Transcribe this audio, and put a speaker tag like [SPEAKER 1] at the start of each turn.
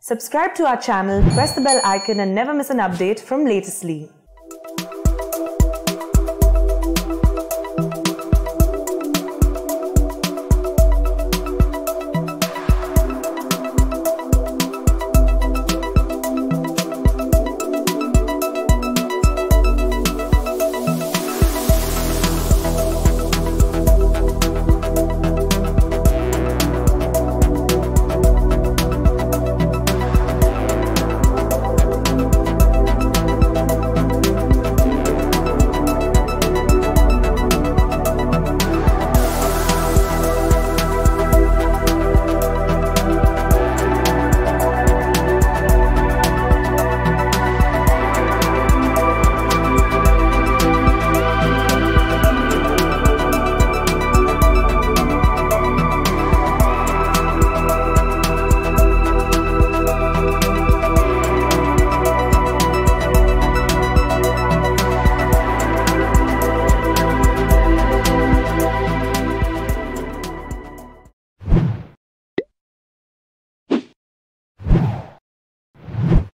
[SPEAKER 1] Subscribe to our channel, press the bell icon and never miss an update from Latestly.